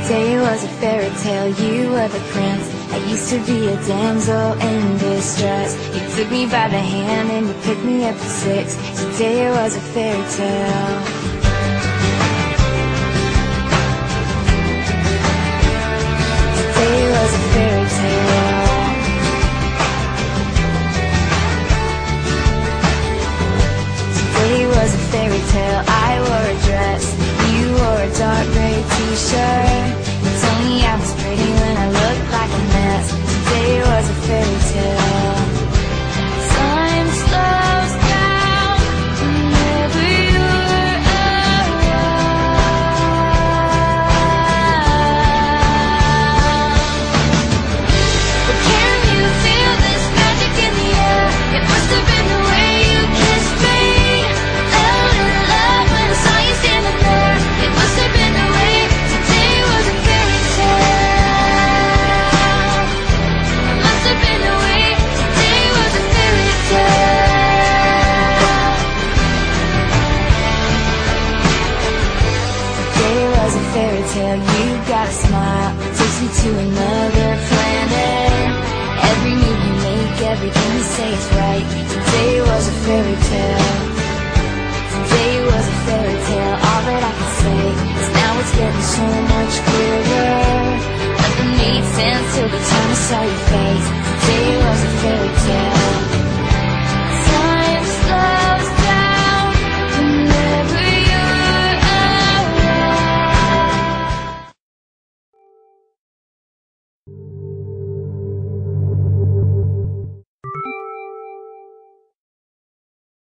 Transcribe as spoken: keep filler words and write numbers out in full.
Today was a fairy tale, you were the prince. I used to be a damsel in distress. You took me by the hand and you picked me up at six. Today was a fairy tale. Today was a fairy tale. Today was a fairy tale. I wore a dress, you wore a dark gray t-shirt. You told me I was pretty when I looked like a mess. Today was a fairy tale. Time slows down whenever you're around. But can you feel this magic in the air? It must have been the way you kissed me. Fell in love when I saw you standing there. It must have been the way. Today was a fairy tale. It must have been the way. Today was a fairy tale. Today was a fairy tale. You got a smile, takes me to another planet. Every move you make, everything you say is right. Today was a fairy tale. Today was a fairy tale. All that